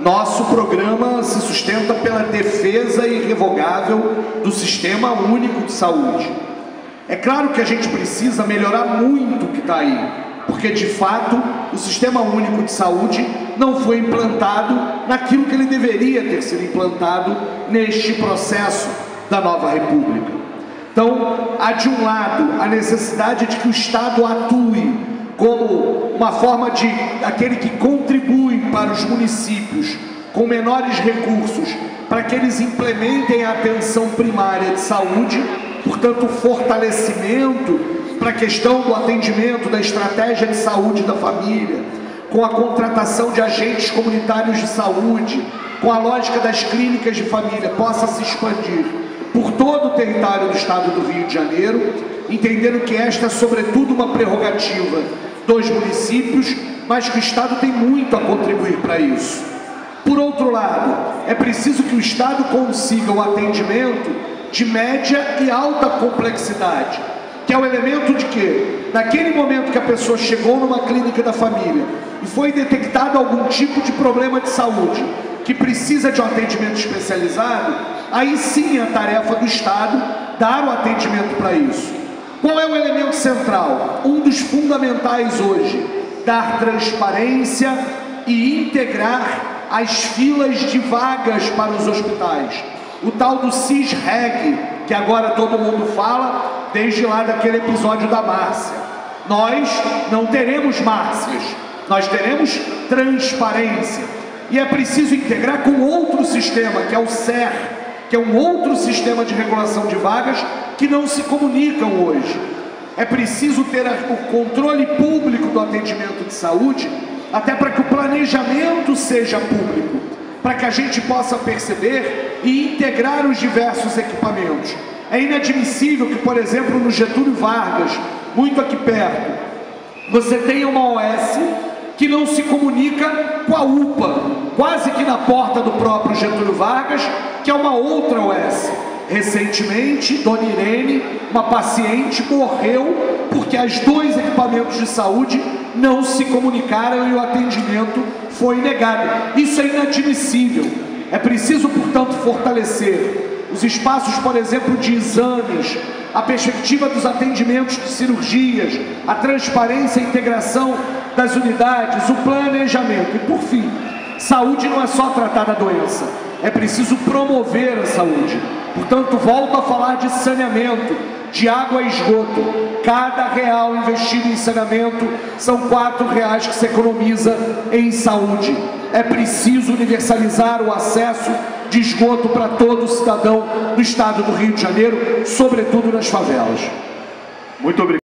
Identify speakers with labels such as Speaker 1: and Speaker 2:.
Speaker 1: Nosso programa se sustenta pela defesa irrevogável do Sistema Único de Saúde. É claro que a gente precisa melhorar muito o que está aí, porque de fato o Sistema Único de Saúde não foi implantado naquilo que ele deveria ter sido implantado neste processo da nova República. Então, há de um lado a necessidade de que o Estado atue como uma forma de aquele que contribui para os municípios com menores recursos, para que eles implementem a atenção primária de saúde, portanto, o fortalecimento para a questão do atendimento, da estratégia de saúde da família, com a contratação de agentes comunitários de saúde, com a lógica das clínicas de família, possa se expandir por todo o território do Estado do Rio de Janeiro, entendendo que esta é sobretudo uma prerrogativa dos municípios, mas que o Estado tem muito a contribuir para isso. Por outro lado, é preciso que o Estado consiga o atendimento de média e alta complexidade, que é o elemento de que, naquele momento que a pessoa chegou numa clínica da família e foi detectado algum tipo de problema de saúde que precisa de um atendimento especializado, aí sim é a tarefa do Estado dar o atendimento para isso. Qual é o elemento central? Um dos fundamentais hoje: dar transparência e integrar as filas de vagas para os hospitais. O tal do CIS-REG, que agora todo mundo fala, desde lá daquele episódio da Márcia. Nós não teremos Márcias, nós teremos transparência. E é preciso integrar com outro sistema, que é o SER, que é um outro sistema de regulação de vagas que não se comunicam hoje. É preciso ter o controle público do atendimento de saúde, até para que o planejamento seja público, para que a gente possa perceber e integrar os diversos equipamentos. É inadmissível que, por exemplo, no Getúlio Vargas, muito aqui perto, você tenha uma OS que não se comunica com a UPA, quase que na porta do próprio Getúlio Vargas, que é uma outra OS. Recentemente, Dona Irene, uma paciente, morreu porque os dois equipamentos de saúde não se comunicaram e o atendimento foi negado. Isso é inadmissível. É preciso, portanto, fortalecer os espaços, por exemplo, de exames, a perspectiva dos atendimentos de cirurgias, a transparência e a integração das unidades, o planejamento. E, por fim, saúde não é só tratar da doença, é preciso promover a saúde. Portanto, volto a falar de saneamento, de água e esgoto. Cada real investido em saneamento são R$4 que se economiza em saúde. É preciso universalizar o acesso de esgoto para todo cidadão do Estado do Rio de Janeiro, sobretudo nas favelas. Muito obrigado.